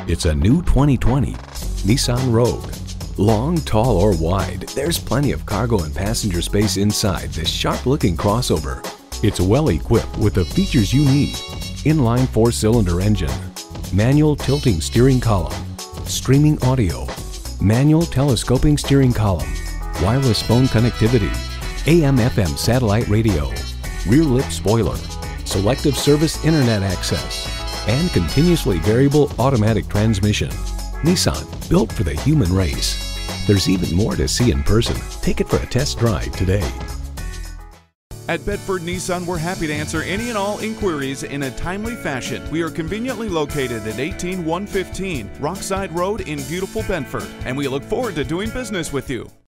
It's a new 2020 Nissan Rogue. Long, tall, or wide, there's plenty of cargo and passenger space inside this sharp-looking crossover. It's well equipped with the features you need: inline 4-cylinder engine, manual tilting steering column, streaming audio, manual telescoping steering column, wireless phone connectivity, AM/FM satellite radio, rear lip spoiler, selective service internet access, and continuously variable automatic transmission. Nissan, built for the human race. There's even more to see in person. Take it for a test drive today. At Bedford Nissan, we're happy to answer any and all inquiries in a timely fashion. We are conveniently located at 18115 Rockside Road in beautiful Bedford, and we look forward to doing business with you.